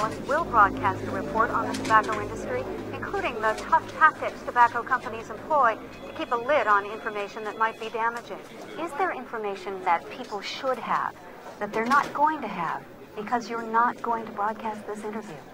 will broadcast a report on the tobacco industry, including the tough tactics tobacco companies employ to keep a lid on information that might be damaging. Is there information that people should have, that they're not going to have, because you're not going to broadcast this interview?